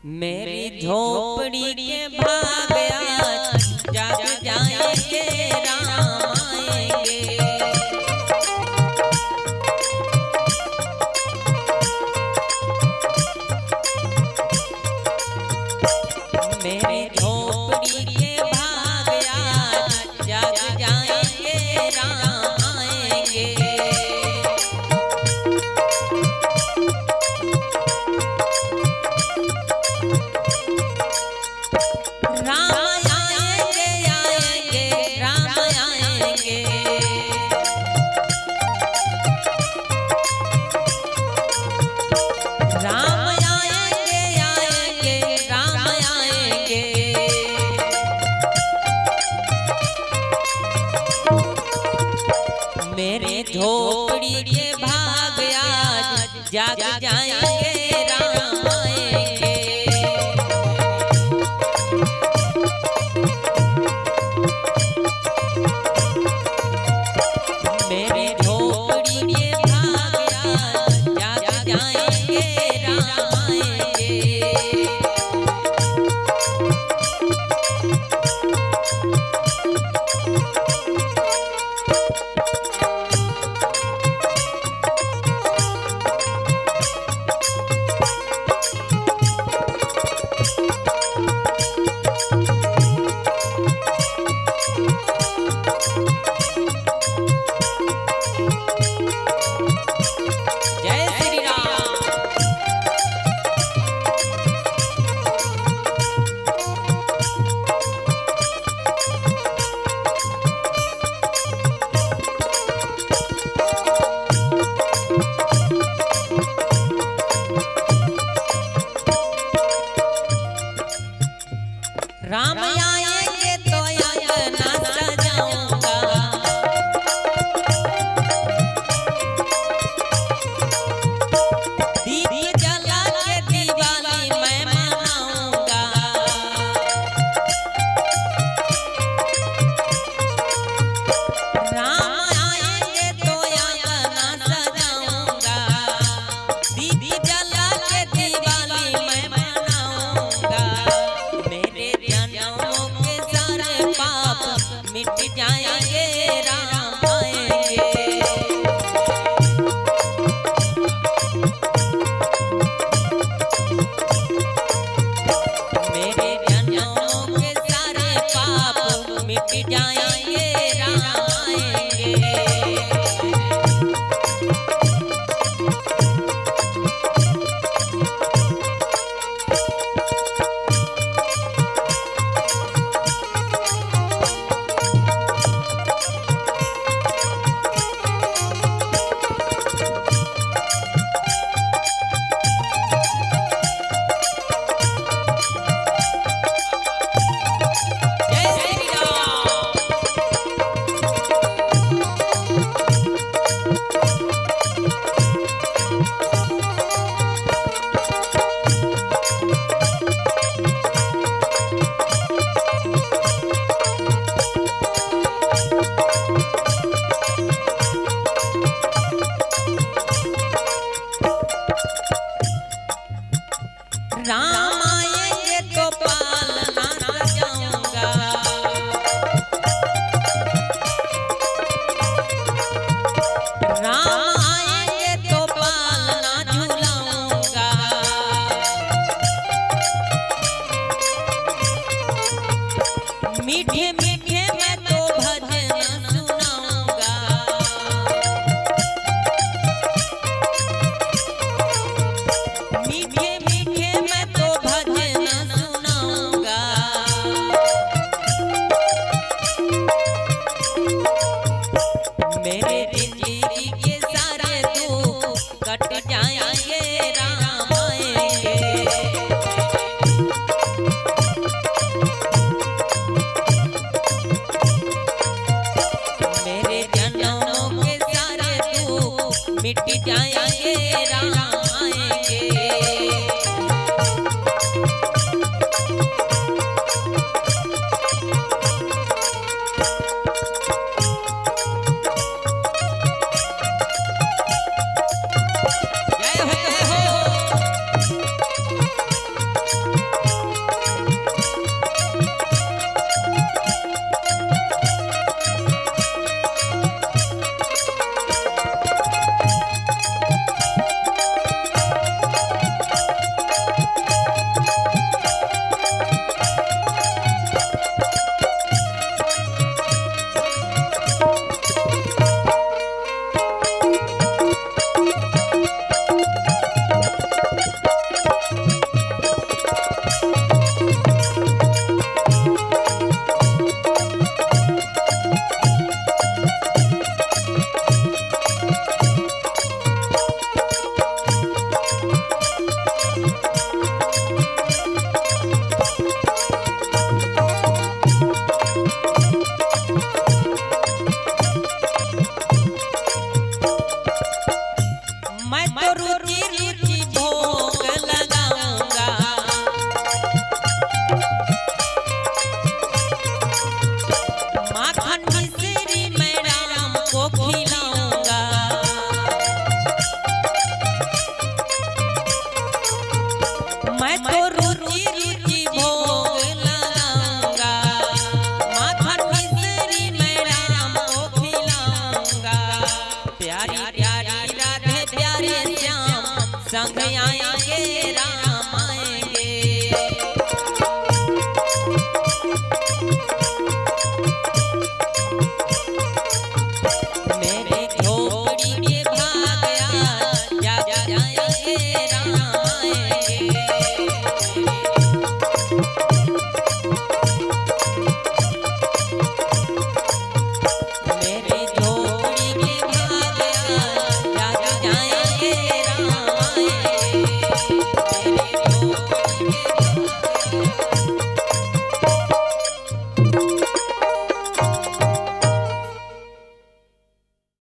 मेरी झोपड़ी के भाग आज जाग जाएंगे, राम आएंगे। मेरी झोपड़ी के भाग आज जाग जाएंगे, राम आएंगे। मेरे झोपड़ी के भाग आज जाग जाएंगे, राम आएंगे। मेरे झोपड़ी के भाग आज जाग जाएंगे, राम आएंगे। राम आएंगे तो अंगना सजाऊंगा, दीप जला के दिवाली मैं मनाऊंगा। राम आएंगे तो अंगना सजाऊंगा, दीप जला के दिवाली मैं मनाऊंगा। मिट जाएंगे, राम आएंगे। मेरे जन्मों के सारे पाप मिट जाएंगे, राम आएंगे। राम आएंगे तो पालना सजाऊंगा, राम आएंगे तो पालना झुलाऊंगा। मीठे मीठे मैं तो भजन सुनाऊंगा, मीठे मीठे मैं तो भजन मैं तो रुचि रुचि भोग लगाऊंगा, माखन मिश्री मैं राम को खिलाऊंगा। प्यारी प्यारी राधे प्यारे श्याम संग आएंगे राम।